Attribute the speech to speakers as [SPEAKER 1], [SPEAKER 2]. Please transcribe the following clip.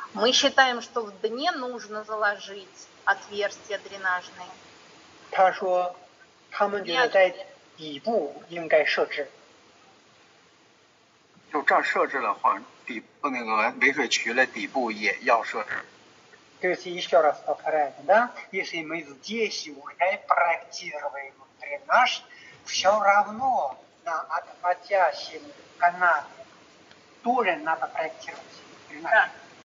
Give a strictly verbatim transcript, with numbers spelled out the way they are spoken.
[SPEAKER 1] Мы считаем, что в дне нужно заложить отверстия дренажные.
[SPEAKER 2] 他说，他们觉得在底部应该设置。
[SPEAKER 3] 就这儿设置的话，底部那个围水渠的底部也要设置。
[SPEAKER 2] То есть еще раз повторяю, да, если мы здесь уже проектируем дренаж, все равно на отводящем канале тоже надо проектировать дренаж.